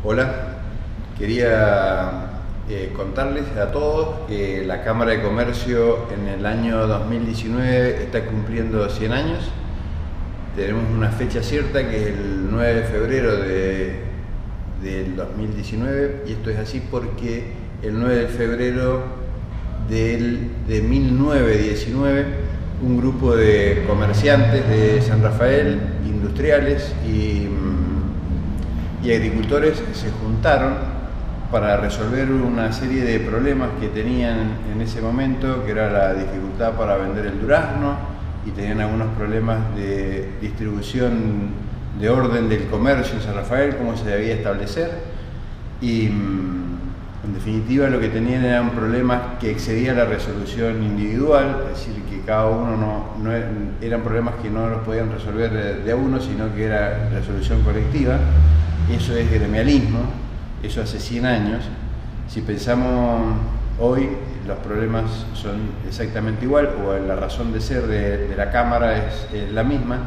Hola, quería contarles a todos que la Cámara de Comercio en el año 2019 está cumpliendo 100 años. Tenemos una fecha cierta que es el 9 de febrero del 2019, y esto es así porque el 9 de febrero de 1919 un grupo de comerciantes de San Rafael, industriales y agricultores se juntaron para resolver una serie de problemas que tenían en ese momento, que era la dificultad para vender el durazno, y tenían algunos problemas de distribución de orden del comercio en San Rafael, cómo se debía establecer, y en definitiva lo que tenían eran problemas que excedían la resolución individual, es decir, que cada uno eran problemas que no los podían resolver de a uno, sino que era resolución colectiva. Eso es gremialismo, eso hace 100 años. Si pensamos hoy, los problemas son exactamente igual, o la razón de ser de la Cámara es la misma.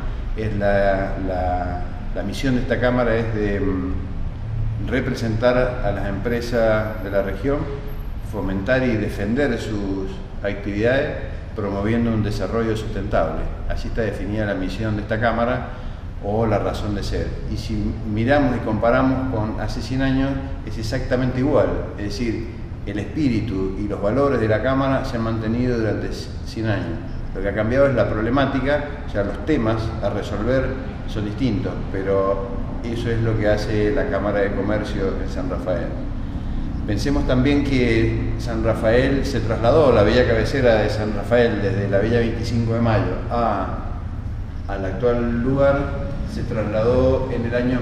La misión de esta Cámara es de representar a las empresas de la región, fomentar y defender sus actividades, promoviendo un desarrollo sustentable. Así está definida la misión de esta Cámara, o la razón de ser. Y si miramos y comparamos con hace 100 años, es exactamente igual. Es decir, el espíritu y los valores de la Cámara se han mantenido durante 100 años. Lo que ha cambiado es la problemática, o sea, los temas a resolver son distintos, pero eso es lo que hace la Cámara de Comercio en San Rafael. Pensemos también que San Rafael se trasladó, la villa cabecera de San Rafael, desde la villa 25 de Mayo al actual lugar, se trasladó en el año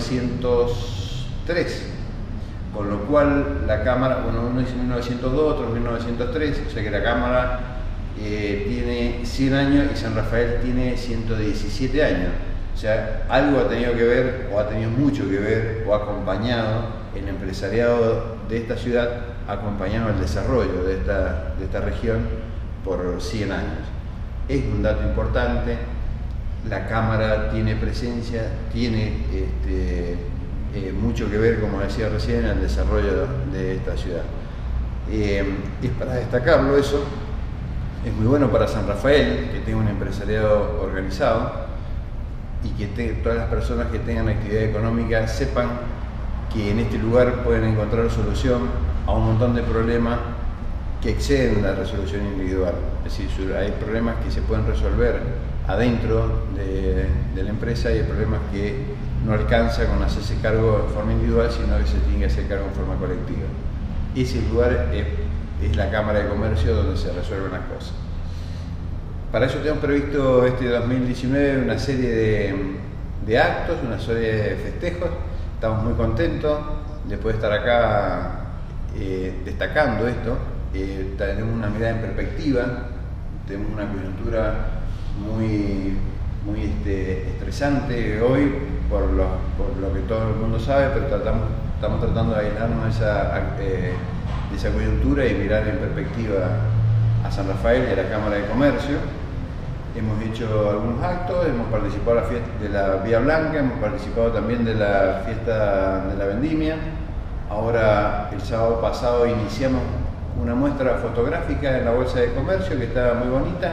1903, con lo cual la Cámara, bueno, uno dice 1902, otro 1903, o sea que la Cámara tiene 100 años y San Rafael tiene 117 años. O sea, algo ha tenido que ver, o ha tenido mucho que ver, o ha acompañado el empresariado de esta ciudad, ha acompañado el desarrollo de esta región por 100 años. Es un dato importante. La Cámara tiene presencia, tiene mucho que ver, como decía recién, en el desarrollo de esta ciudad. Es para destacarlo eso. Es muy bueno para San Rafael que tenga un empresariado organizado y que todas las personas que tengan actividad económica sepan que en este lugar pueden encontrar solución a un montón de problemas que exceden la resolución individual. Es decir, hay problemas que se pueden resolver adentro de la empresa, y hay problemas que no alcanza con hacerse cargo en forma individual, sino que se tiene que hacer cargo en forma colectiva. Ese lugar es la Cámara de Comercio, donde se resuelven las cosas. Para eso tenemos previsto este 2019 una serie de actos, una serie de festejos. Estamos muy contentos de poder estar acá destacando esto. Tenemos una mirada en perspectiva, tenemos una coyuntura muy estresante hoy por lo que todo el mundo sabe, pero estamos tratando de aislarnos de esa coyuntura y mirar en perspectiva a San Rafael y a la Cámara de Comercio. Hemos hecho algunos actos, hemos participado en la fiesta de la Vía Blanca, hemos participado también de la fiesta de la Vendimia. Ahora, el sábado pasado, iniciamos una muestra fotográfica en la Bolsa de Comercio que está muy bonita,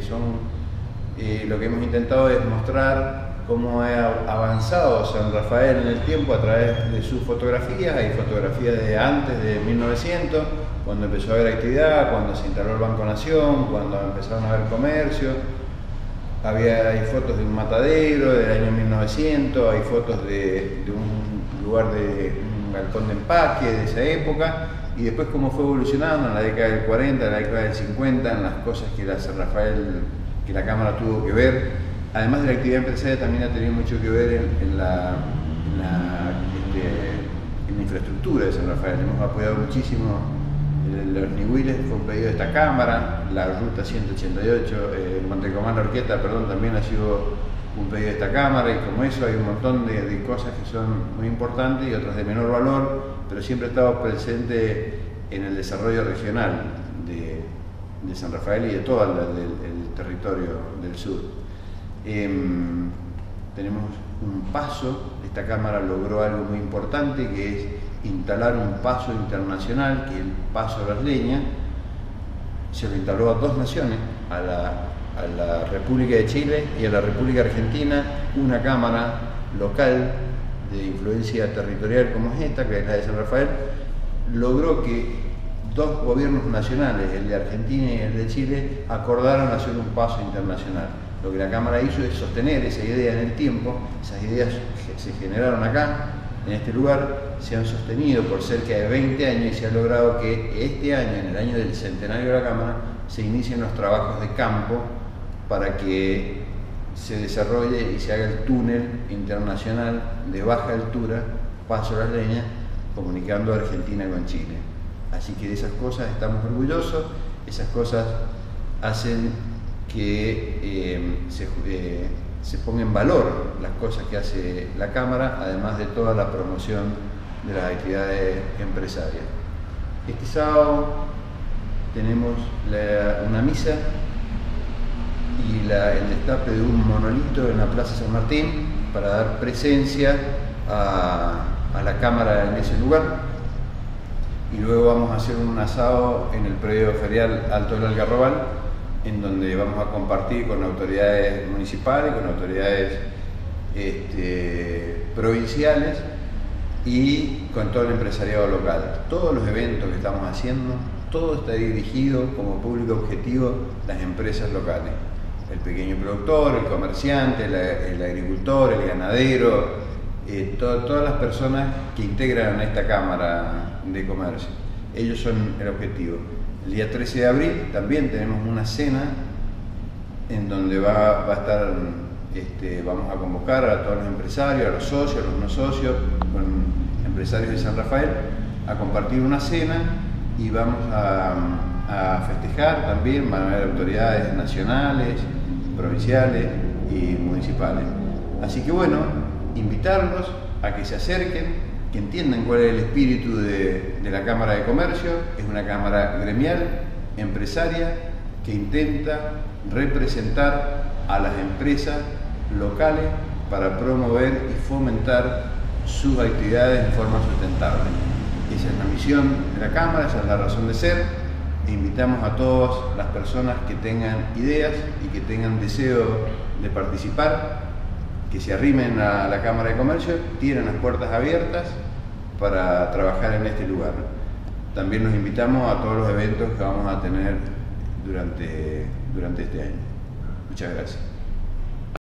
y lo que hemos intentado es mostrar cómo ha avanzado San Rafael en el tiempo a través de sus fotografías. Hay fotografías de antes de 1900, cuando empezó a haber actividad, cuando se instaló el Banco Nación, cuando empezaron a haber comercio. Hay fotos de un matadero del año 1900, hay fotos de un lugar un galpón de empaque de esa época, y después cómo fue evolucionando en la década del 40, en la década del 50, en las cosas que la Cámara tuvo que ver. Además de la actividad empresarial, también ha tenido mucho que ver en la infraestructura de San Rafael. Hemos apoyado muchísimo los Nihuiles, fue un pedido de esta Cámara. La ruta 188, Montecomán Orqueta, también ha sido un pedido de esta Cámara, y como eso hay un montón de cosas que son muy importantes y otras de menor valor, pero siempre estamos presentes en el desarrollo regional de San Rafael y de todo el territorio del sur. Tenemos un paso. Esta Cámara logró algo muy importante, que es instalar un paso internacional, que es el Paso Las Leñas. Se lo instaló a dos naciones, a la República de Chile y a la República Argentina, una cámara local de influencia territorial como es esta, que es la de San Rafael, logró que dos gobiernos nacionales, el de Argentina y el de Chile, acordaron hacer un paso internacional. Lo que la Cámara hizo es sostener esa idea en el tiempo. Esas ideas se generaron acá, en este lugar, se han sostenido por cerca de 20 años y se ha logrado que este año, en el año del centenario de la Cámara, se inicien los trabajos de campo para que se desarrolle y se haga el túnel internacional de baja altura, Paso Las Leñas, comunicando a Argentina con Chile. Así que de esas cosas estamos orgullosos, esas cosas hacen que se ponga en valor las cosas que hace la Cámara, además de toda la promoción de las actividades empresarias. Este sábado tenemos una misa y el destape de un monolito en la Plaza San Martín para dar presencia a la Cámara en ese lugar. Y luego vamos a hacer un asado en el predio ferial Alto del Algarrobal, en donde vamos a compartir con autoridades municipales, con autoridades provinciales y con todo el empresariado local. Todos los eventos que estamos haciendo, todo está dirigido como público objetivo las empresas locales. El pequeño productor, el comerciante, el agricultor, el ganadero, todas las personas que integran a esta Cámara de Comercio. Ellos son el objetivo. El día 13 de abril también tenemos una cena en donde va a estar, vamos a convocar a todos los empresarios, a los socios, a los no socios, con empresarios de San Rafael, a compartir una cena y vamos a festejar también. Van a haber autoridades nacionales, provinciales y municipales. Así que bueno, invitarlos a que se acerquen, que entiendan cuál es el espíritu de la Cámara de Comercio. Es una cámara gremial, empresaria, que intenta representar a las empresas locales para promover y fomentar sus actividades en forma sustentable. Esa es la misión de la Cámara, esa es la razón de ser. E invitamos a todas las personas que tengan ideas y que tengan deseo de participar, que se arrimen a la Cámara de Comercio. Tienen las puertas abiertas para trabajar en este lugar. También los invitamos a todos los eventos que vamos a tener durante este año. Muchas gracias.